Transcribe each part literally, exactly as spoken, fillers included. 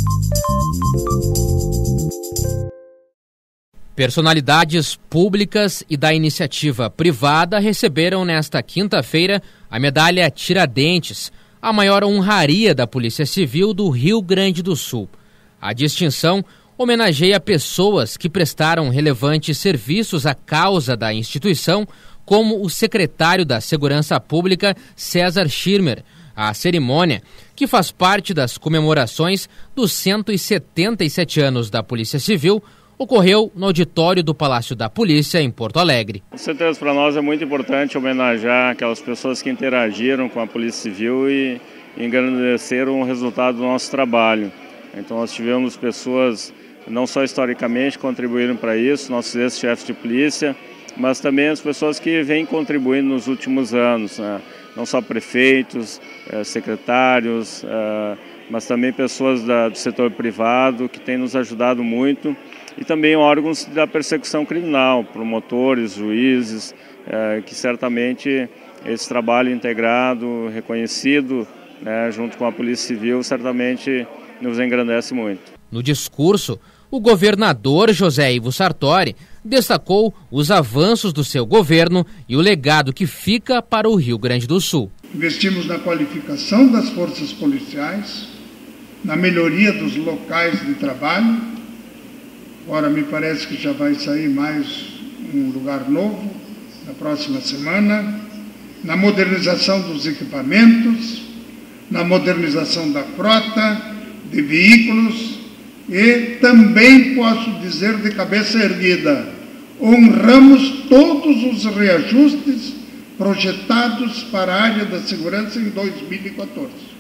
Personalidades públicas e da iniciativa privada receberam nesta quinta-feira a medalha Tiradentes, a maior honraria da Polícia Civil do Rio Grande do Sul. A distinção homenageia pessoas que prestaram relevantes serviços à causa da instituição, como o secretário da Segurança Pública, César Schirmer. A cerimônia, que faz parte das comemorações dos cento e setenta e sete anos da Polícia Civil, ocorreu no auditório do Palácio da Polícia, em Porto Alegre. Com certeza, para nós é muito importante homenagear aquelas pessoas que interagiram com a Polícia Civil e engrandeceram o resultado do nosso trabalho. Então nós tivemos pessoas, não só historicamente, contribuíram para isso, nossos ex-chefes de polícia, mas também as pessoas que vêm contribuindo nos últimos anos, né? Não só prefeitos, secretários, mas também pessoas do setor privado que têm nos ajudado muito, e também órgãos da persecução criminal, promotores, juízes, que certamente esse trabalho integrado, reconhecido, né, junto com a Polícia Civil, certamente nos engrandece muito. No discurso, o governador José Ivo Sartori destacou os avanços do seu governo e o legado que fica para o Rio Grande do Sul. Investimos na qualificação das forças policiais, na melhoria dos locais de trabalho. Agora me parece que já vai sair mais um lugar novo na próxima semana, na modernização dos equipamentos, na modernização da frota de veículos e também posso dizer de cabeça erguida, honramos todos os reajustes projetados para a área da segurança em dois mil e quatorze.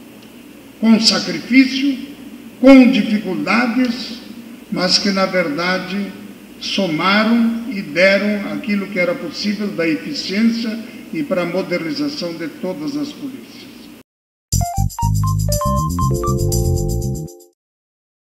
Com sacrifício, com dificuldades, mas que na verdade somaram e deram aquilo que era possível da eficiência e para a modernização de todas as polícias.